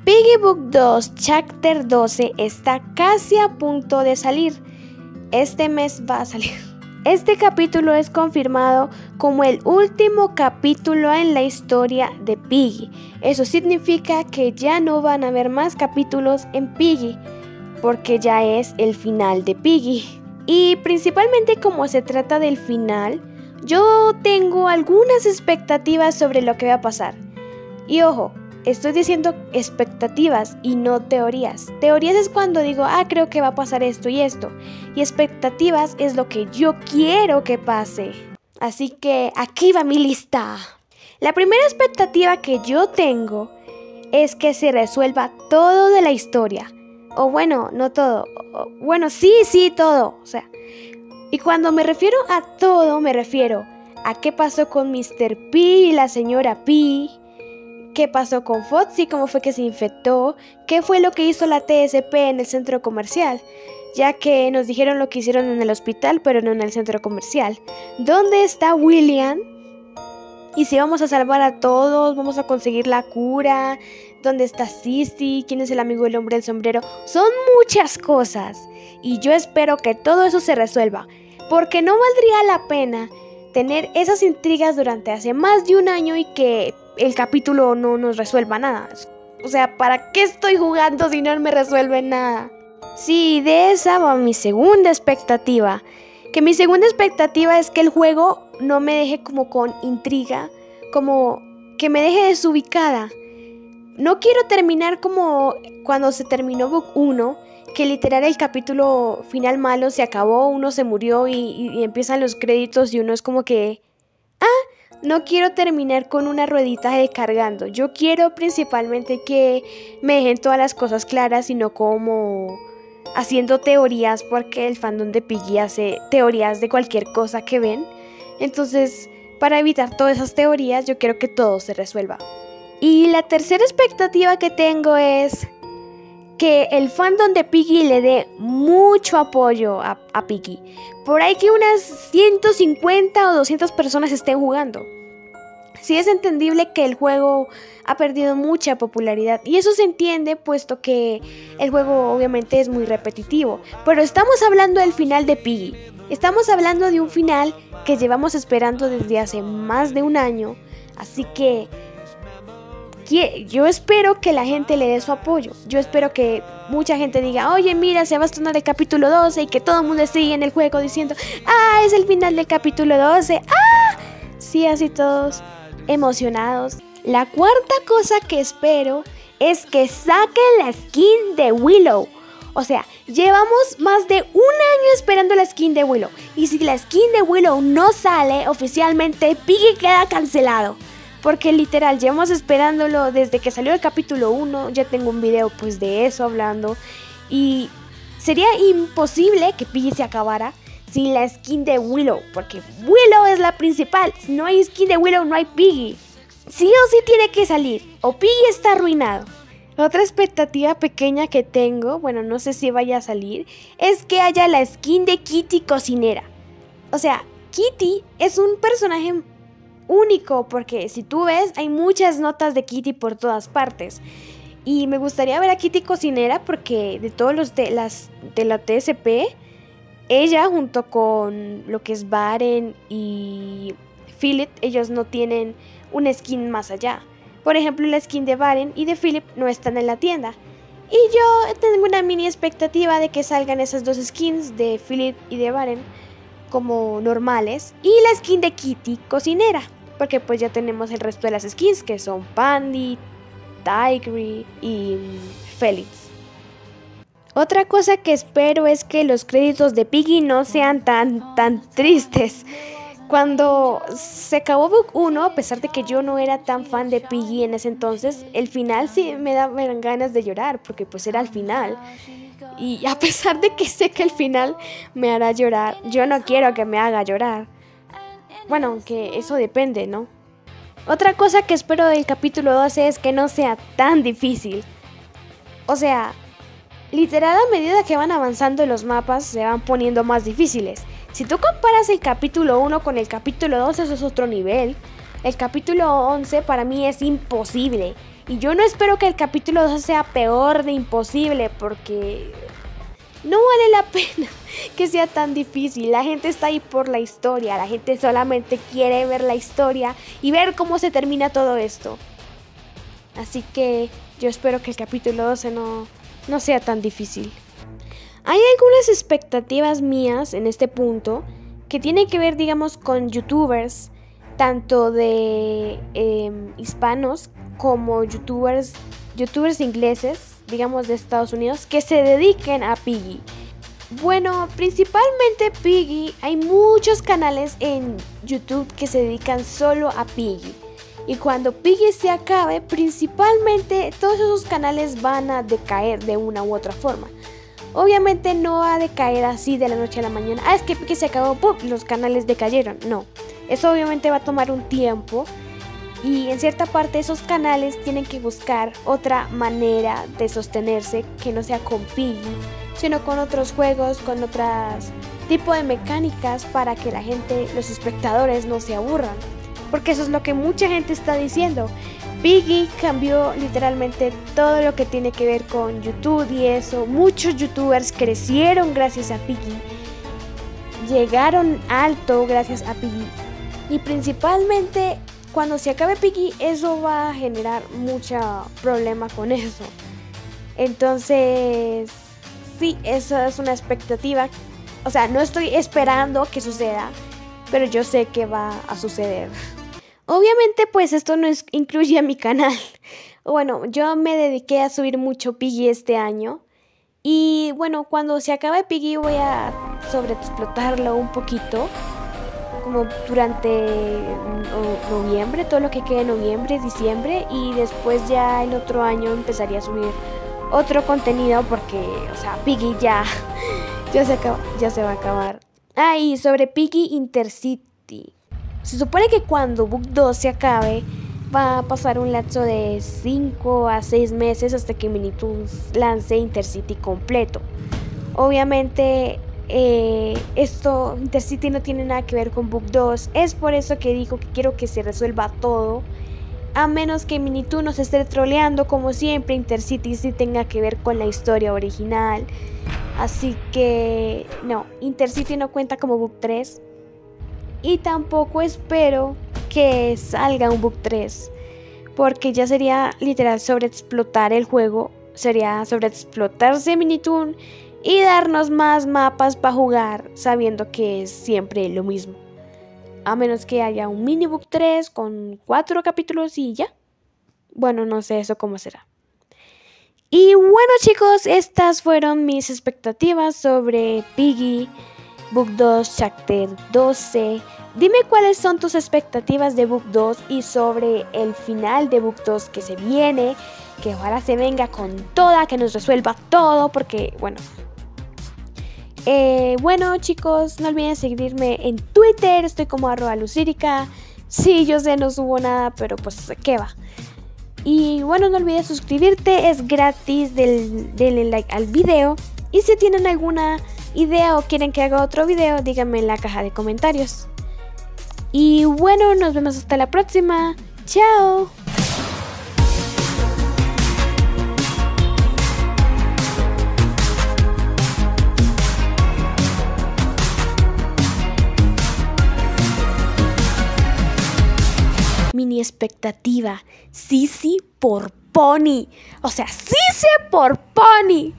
Piggy Book 2 Chapter 12 está casi a punto de salir. Este mes va a salir. Este capítulo es confirmado como el último capítulo en la historia de Piggy. Eso significa que ya no van a haber más capítulos en Piggy, porque ya es el final de Piggy. Y principalmente como se trata del final, yo tengo algunas expectativas sobre lo que va a pasar. Y ojo, estoy diciendo expectativas y no teorías. Teorías es cuando digo, creo que va a pasar esto y esto. Y expectativas es lo que yo quiero que pase. Así que aquí va mi lista. La primera expectativa que yo tengo es que se resuelva todo de la historia. O bueno, no todo. Bueno, sí, todo. O sea, y cuando me refiero a todo, me refiero a qué pasó con Mr. P y la señora P. ¿Qué pasó con Foxy? ¿Cómo fue que se infectó? ¿Qué fue lo que hizo la TSP en el centro comercial? Ya que nos dijeron lo que hicieron en el hospital, pero no en el centro comercial. ¿Dónde está William? Y si vamos a salvar a todos, vamos a conseguir la cura. ¿Dónde está Sissy? ¿Quién es el amigo del hombre del sombrero? Son muchas cosas. Y yo espero que todo eso se resuelva. Porque no valdría la pena tener esas intrigas durante hace más de un año y que el capítulo no nos resuelva nada. O sea, ¿para qué estoy jugando si no me resuelve nada? Sí, de esa va mi segunda expectativa. Que mi segunda expectativa es que el juego no me deje como con intriga, como que me deje desubicada. No quiero terminar como cuando se terminó Book 1, que literal el capítulo final malo se acabó, uno se murió y empiezan los créditos y uno es como que... No quiero terminar con una ruedita de cargando. Yo quiero principalmente que me dejen todas las cosas claras y no como haciendo teorías, porque el fandom de Piggy hace teorías de cualquier cosa que ven. Entonces, para evitar todas esas teorías, yo quiero que todo se resuelva. Y la tercera expectativa que tengo es que el fandom de Piggy le dé mucho apoyo a Piggy. Por ahí que unas 150 o 200 personas estén jugando. Sí es entendible que el juego ha perdido mucha popularidad. Y eso se entiende puesto que el juego obviamente es muy repetitivo. Pero estamos hablando del final de Piggy. Estamos hablando de un final que llevamos esperando desde hace más de un año. Así que... yo espero que la gente le dé su apoyo. Yo espero que mucha gente diga, oye, mira, se va a estrenar el capítulo 12 y que todo el mundo esté en el juego diciendo, es el final del capítulo 12. Sí, así todos emocionados. La cuarta cosa que espero es que saquen la skin de Willow. O sea, llevamos más de un año esperando la skin de Willow. Y si la skin de Willow no sale, oficialmente Piggy queda cancelado. Porque literal, llevamos esperándolo desde que salió el capítulo 1. Ya tengo un video pues de eso hablando. Y sería imposible que Piggy se acabara sin la skin de Willow. Porque Willow es la principal. Si no hay skin de Willow, no hay Piggy. Sí o sí tiene que salir. O Piggy está arruinado. Otra expectativa pequeña que tengo, bueno, no sé si vaya a salir, es que haya la skin de Kitty cocinera. O sea, Kitty es un personaje único, porque si tú ves, hay muchas notas de Kitty por todas partes. Y me gustaría ver a Kitty cocinera porque de todos los de la TSP, ella junto con lo que es Baren y Philip, ellos no tienen una skin más allá. Por ejemplo, la skin de Baren y de Philip no están en la tienda. Y yo tengo una mini expectativa de que salgan esas dos skins de Philip y de Baren como normales. Y la skin de Kitty cocinera. Porque pues ya tenemos el resto de las skins que son Pandy, Tigre y Felix. Otra cosa que espero es que los créditos de Piggy no sean tan tristes. Cuando se acabó Book 1, a pesar de que yo no era tan fan de Piggy en ese entonces, el final sí me dan ganas de llorar, porque pues era el final. Y a pesar de que sé que el final me hará llorar, yo no quiero que me haga llorar. Bueno, aunque eso depende, ¿no? Otra cosa que espero del capítulo 12 es que no sea tan difícil. O sea, literal a medida que van avanzando los mapas se van poniendo más difíciles. Si tú comparas el capítulo 1 con el capítulo 12, eso es otro nivel. El capítulo 11 para mí es imposible. Y yo no espero que el capítulo 2 sea peor de imposible, porque no vale la pena que sea tan difícil. La gente está ahí por la historia, la gente solamente quiere ver la historia y ver cómo se termina todo esto. Así que yo espero que el capítulo 12 no sea tan difícil. Hay algunas expectativas mías en este punto que tienen que ver, digamos, con youtubers, tanto de hispanos como youtubers ingleses, digamos de Estados Unidos, que se dediquen a Piggy. Bueno, principalmente Piggy, hay muchos canales en YouTube que se dedican solo a Piggy. Y cuando Piggy se acabe, principalmente todos esos canales van a decaer de una u otra forma. Obviamente no va a decaer así de la noche a la mañana. Es que Piggy se acabó, ¡pum!, los canales decayeron. No, eso obviamente va a tomar un tiempo. Y en cierta parte esos canales tienen que buscar otra manera de sostenerse que no sea con Piggy, sino con otros juegos, con otros tipos de mecánicas para que la gente, los espectadores, no se aburran. Porque eso es lo que mucha gente está diciendo. Piggy cambió literalmente todo lo que tiene que ver con YouTube y eso. Muchos youtubers crecieron gracias a Piggy. Llegaron alto gracias a Piggy. Y principalmente cuando se acabe Piggy, eso va a generar mucho problema con eso. Entonces, sí, esa es una expectativa. O sea, no estoy esperando que suceda, pero yo sé que va a suceder. Obviamente, pues esto no incluye a mi canal. Bueno, yo me dediqué a subir mucho Piggy este año. Y bueno, cuando se acabe Piggy voy a sobreexplotarlo un poquito. Como durante noviembre, todo lo que quede en noviembre, diciembre. Y después ya el otro año empezaría a subir otro contenido porque, o sea, Piggy ya se va a acabar. Y sobre Piggy Intercity. Se supone que cuando Book 2 se acabe, va a pasar un lapso de 5 a 6 meses hasta que Minitoons lance Intercity completo. Obviamente, Intercity no tiene nada que ver con Book 2. Es por eso que digo que quiero que se resuelva todo. A menos que Minitoons nos esté troleando como siempre, Intercity sí tenga que ver con la historia original. Así que no, Intercity no cuenta como Book 3. Y tampoco espero que salga un Book 3, porque ya sería literal sobreexplotar el juego. Sería sobreexplotarse Minitoons y darnos más mapas para jugar, sabiendo que es siempre lo mismo. A menos que haya un mini Book 3 con 4 capítulos y ya. Bueno, no sé eso cómo será. Y bueno, chicos, estas fueron mis expectativas sobre Piggy Book 2 Chapter 12. Dime cuáles son tus expectativas de Book 2 y sobre el final de Book 2 que se viene. Que ojalá se venga con toda, que nos resuelva todo, porque bueno. Bueno, chicos, no olviden seguirme en Twitter, estoy como @lucirica. Sí, yo sé, no subo nada, pero pues, ¿qué va? Y bueno, no olvides suscribirte, es gratis, denle like al video. Y si tienen alguna idea o quieren que haga otro video, díganme en la caja de comentarios. Y bueno, nos vemos hasta la próxima. ¡Chao! Mini expectativa, Sisi por Pony. O sea, Sisi por Pony.